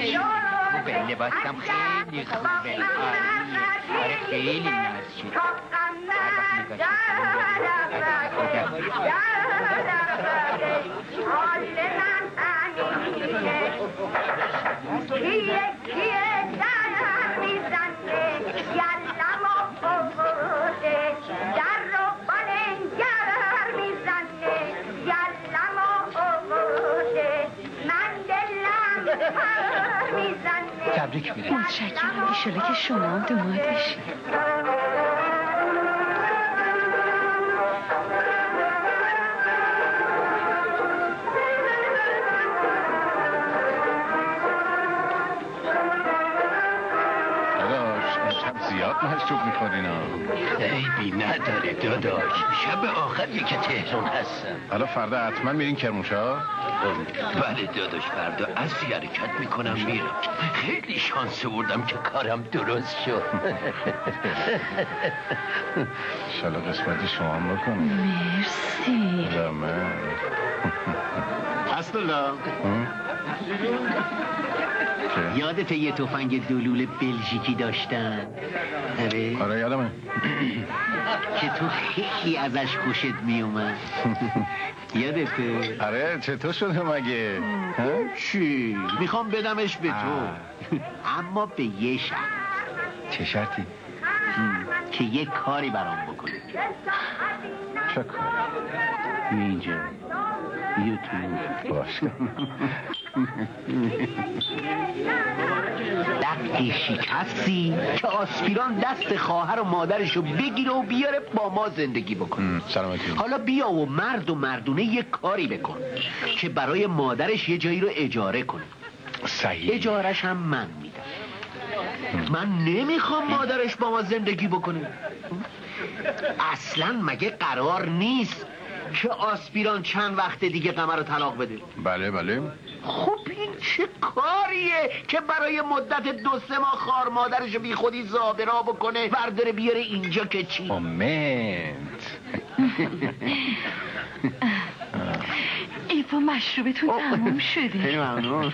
خوبه، لباسم خیلی خوبه. آره خیلی نازشید. تبریک میگم. متشکرم. ایشالا که شما هم داماد بشید. زیاد مشروب میخورین ها. عیبی نداره داداش، شب آخریه که تهران هستم. حالا فردا حتما میرین کرمانشاه؟ بله داداش، فردا اصلی حرکت میکنم میرم. خیلی شانس بردم که کارم درست شد. انشالله قسمتی شما هم بکنیم. مرسی. من حسنالله، یادت یه تفنگ دلول بلژیکی داشتن؟ آره یادمه. که تو خیلی ازش خوشت میومد. یادته؟ آره چطور شده مگه؟ چی؟ میخوام بدمش به تو. اما به یه شرط. چه شرطی؟ که یه کاری برام بکنی. چه کاری؟ اینجا یوتیوب باشه. وقتی شکستی که آسپیران دست خواهر و مادرشو بگیره و بیاره با ما زندگی بکنه. سلامتی. حالا بیا و مرد و مردونه یه کاری بکن که برای مادرش یه جایی رو اجاره کنه. صحیح. اجارش هم من میدم. من نمیخوام مادرش با ما زندگی بکنه. اصلا مگه قرار نیست که آسپیران چند وقت دیگه قمر رو طلاق بده؟ بله بله. خب این چه کاریه که برای مدت 2-3 ماه خار مادرشو بی خودی زابرا بکنه برداره بیاره اینجا که چی؟ مومنت. ایفا مشروبتون تموم شده. خیلی ممنون.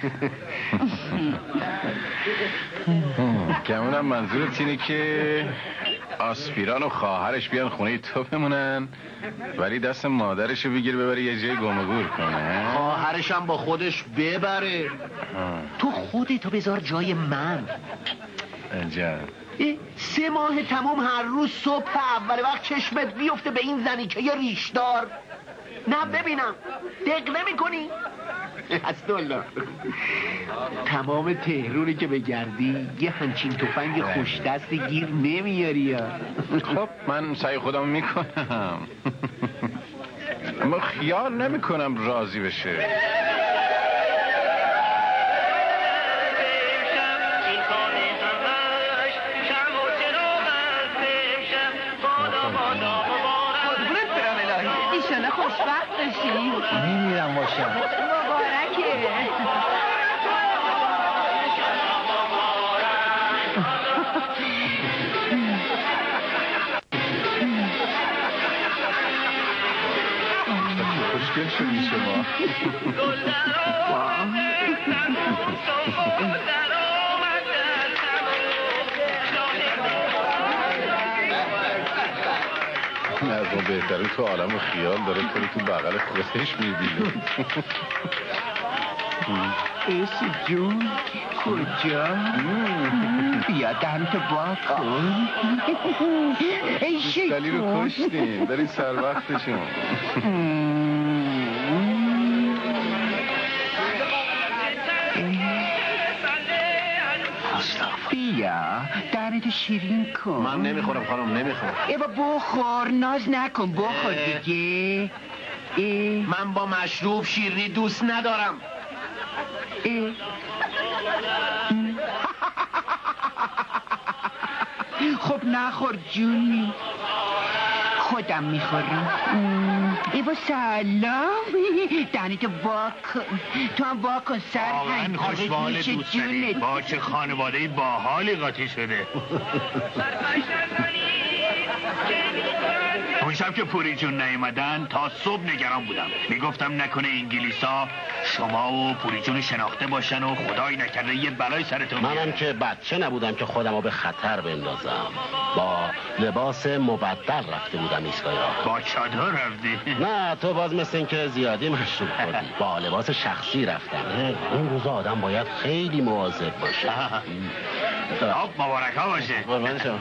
گمونم منظورت اینه که آسپیران و خواهرش بیان خونه تو بمونن ولی دست مادرشو بگیر ببری یه جای گم و گور کنه. خواهرش هم با خودش ببره. تو خودتو بذار جای من. عجب. 3 ماه تموم هر روز صبح اول وقت چشمت بیفته به این زنی که یه ریشدار. نه ببینم دق نمی کنی؟ حسنالله، تمام تهرونی که بگردی یه همچین تفنگ خوش دستی گیر نمیاری. خب من سعی خودم میکنم. اما خیال نمیکنم راضی بشه. ایشالا خوشبخت باشید. میمیرم باشم. مبارکه. خوشگل شدی شما. از ما بهتره تو عالم و خیال داره تو بغل خودش میبینه. ایسی جون کجا؟ بیا دمتو با کن. دلی رو کشتیم داری سر وقتشون. بیا دهنتو شیرین کن. من نمیخورم خانم نمیخورم. بابا بخور ناز نکن بخور دیگه. من با مشروب شیرینی دوست ندارم. خب نخور جونی خودم میخورم. ایبا سلام دهنتو واکن. تو هم واکن سرهنگ. خوشبال دوست داری با چه خانواده باحالی قاطی شده. اونشا گفتم که پوری جون نیومدن تا صبح نگران بودم. میگفتم نکنه انگلیسا شما و پوری جون شناخته باشن و خدایی نکرده یه بلای سرتون بیاد. منم که بچه نبودم که خودمو به خطر بندازم. با لباس مبدل رفته بودم ایستگاه راه. با چادر رفتی؟ نه تو باز مثل این که زیادی مشروب خوردی. با لباس شخصی رفتم. این روزا آدم باید خیلی مواظب باشه. خب مبارک ها باشه. قربان شما.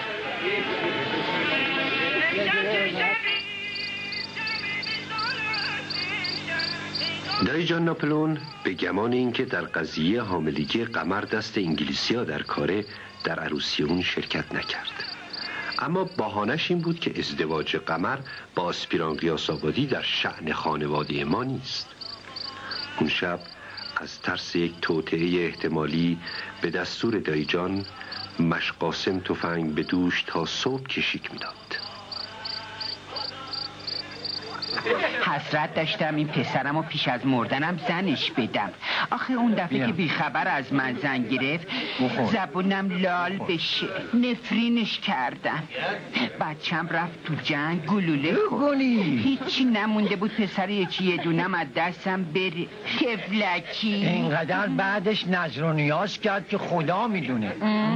دایی جان ناپلئون به گمان اینکه در قضیه حاملگی قمر دست انگلیسی‌ها در کاره در عروسی اون شرکت نکرد. اما بهانه‌اش این بود که ازدواج قمر با آسپیران قیاس‌آبادی در شأن خانواده ما نیست. اون شب از ترس یک توطئه احتمالی به دستور دایی جان مشقاسم تفنگ به دوش تا صبح کشیک میداد. حسرت داشتم این پسرم و پیش از مردنم زنش بدم. آخه اون دفعه که بیخبر از من زن گرفت زبونم لال بشه نفرینش کردم. بچم رفت تو جنگ گلوله خورد. هیچی نمونده بود پسر یه دونم از دستم بره. خفلکی اینقدر بعدش نظر و نیاز کرد که خدا میدونه.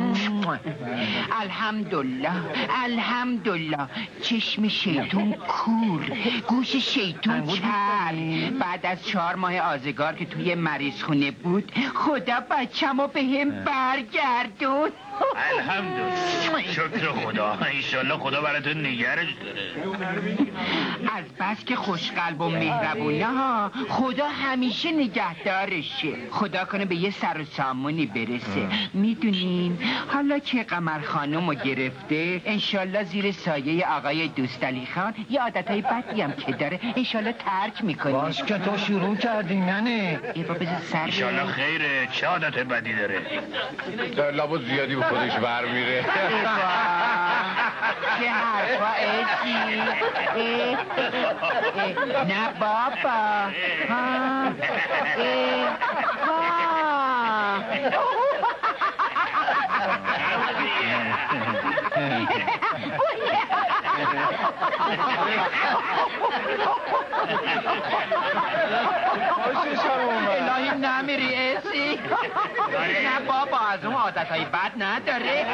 الحمدلله چشم شیطون کور گوش شیطون چل. بعد از 4 ماه آزگار که توی مریض خونه بود خدا بچه‌مو به هم برگردون. الحمدلله شکر خدا. انشالله خدا براتون نگرش داره. از بس که خوشقلب و مهربونه ها خدا همیشه نگهدارشه. خدا کنه به یه سر و سامونی برسه. میدونین حالا که قمر خانومو گرفته انشالله زیر سایه آقای دوستعلی خان یه عادتهای بدی هم که داره انشالله ترک میکنه. باز که تو شروع کردی ننه. یه با بذار سر انشالله خیره. چه عادت بدی داره؟ لابد زیادی به خودش برمیره. چه حرفا ایسی؟ نه بابا. الهی نمیری ایسی؟ نه بابا از اون عادتهای بد نداره.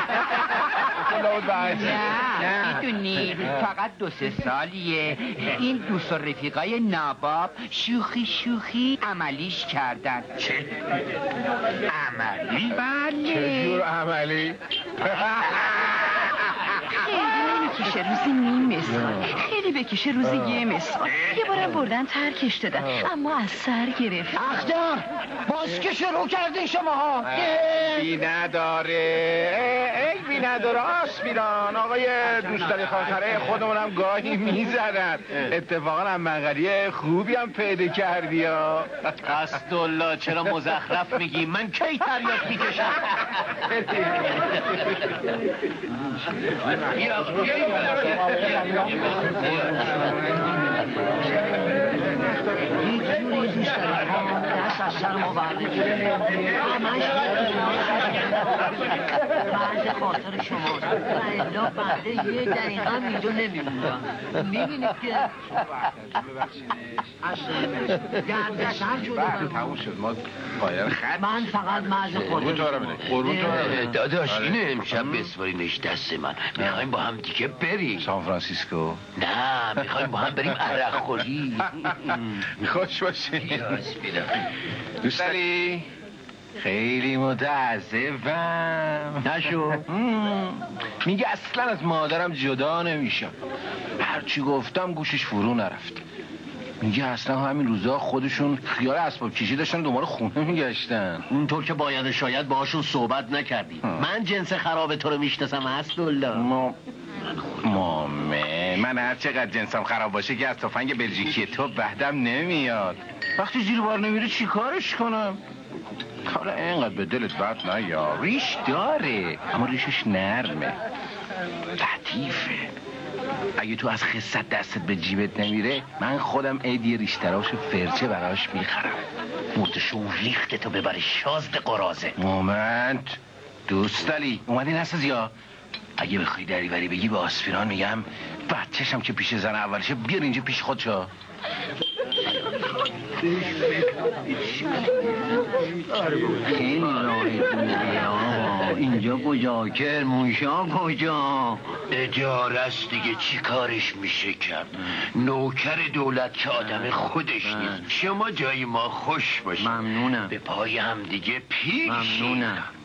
نه میدونی فقط 2-3 سالیه این دوست و رفیقای ناباب شوخی عملیش کردن. چه؟ عملی؟ بله. چه جور عملی؟ خیلی نمیکشه روزی نیم مسخال، خیلی بکشه روزی یه مسخال. یه بارم بردن ترکش دادن اما از سر گرفت. اخدار باز که شروع کردین شما ها. بی نداره بی نداره آسپیران. آقای دوستعلی خانخره خودمونم گاهی میزدن. اتفاقا هم منقلی خوبی هم پیدا کردی ها. قصدالله چرا مزخرف میگی؟ من کی تریاک میکشم؟ دست از سر ما برده همش مرز خاطر شماست. الا بنده یه دقیقه هم اینجا نمیمونم. میبینید که گردسر شده. تموم شد ما باید من فقط مرز قربون تو رو بده. قربون تو رو بده. داداش اینو امشب بسپارینش دست من. میخوایم با هم دیگه بریم سان فرانسیسکو. نه میخوایم با هم بریم عرق خوری. خوش باشی دوستعلی. خیلی متاسفم. نشو میگه اصلا از مادرم جدا نمیشم. هرچی گفتم گوشش فرو نرفت. میگه اصلا همین روزا خودشون خیال اسباب کشی داشتن دنبال خونه میگشتن. اونطور که باید شاید باشون صحبت نکردی. من جنس خراب تو رو میشناسم اسدالله. مامه من هر چقدر جنسم خراب باشه که از تفنگ بلژیکی تو بعدم نمیاد. وقتی زیر بار نمیره چی کارش کنم؟ حالا اینقدر به دلت بد نیا. ریش داره اما ریشش نرمه لطیفه. اگه تو از خست دستت به جیبت نمیره من خودم عیدی ریشتراش فرچه براش میخرم. مرتشون ریخته تو ببری شازد قرازه. مومنت دوستعلی اومدین هست یا اگه بخوای دریوری بگی به آسپیران میگم بچه‌شم که پیش زن اولشه بیار اینجا پیش خودشو. خیلی راه دوریه آقا. اینجا کجا؟ کرمانشاه کجا؟ اداره است دیگه، چی کارش میشه کرد؟ نوکر دولت که آدم خودش نیست. شما جای ما خوش باشید. ممنونم. به پای هم دیگه پیش. ممنونم.